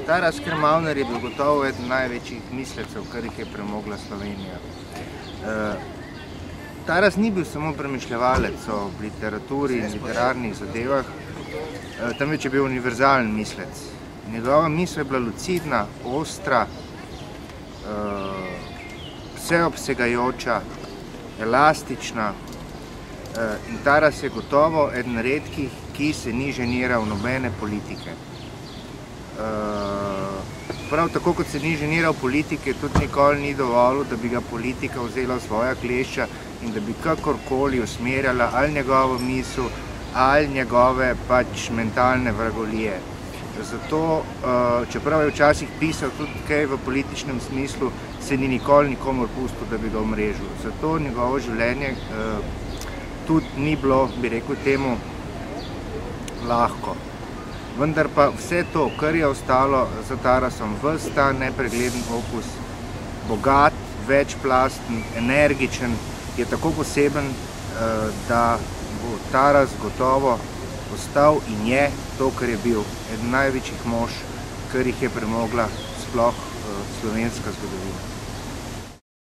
Taras Krmavner je bil gotovo eden največjih mislecev, kar jih je premogla Slovenija. Taras ni bil samo premišljevalec o literaturi in literarnih zadevah, temveč je bil univerzalen mislec. Njegova misel je bila lucidna, ostra, vseobsegajoča, elastična in Taras je gotovo eden redkih, ki se ni ženiral nobene politike. Prav tako, kot se ni ženiral politike, tudi nikoli ni dovolil, da bi ga politika vzela v svoja klešča in da bi kakorkoli usmerjala ali njegovo misel ali njegove pač mentalne vragolije. Zato, čeprav je včasih pisal tudi kaj v političnem smislu, se ni nikoli nikomor pustil, da bi ga omrežil. Zato njegovo življenje tudi ni bilo, bi rekel temu, lahko. Vendar pa vse to, kar je ostalo za Tarasom, ves ta nepregleden opus, bogat, večplasten, energičen, je tako poseben, da bo Taras gotovo postal in je to, kar je bil eden največjih mož, kar jih je premogla sploh slovenska zgodovina.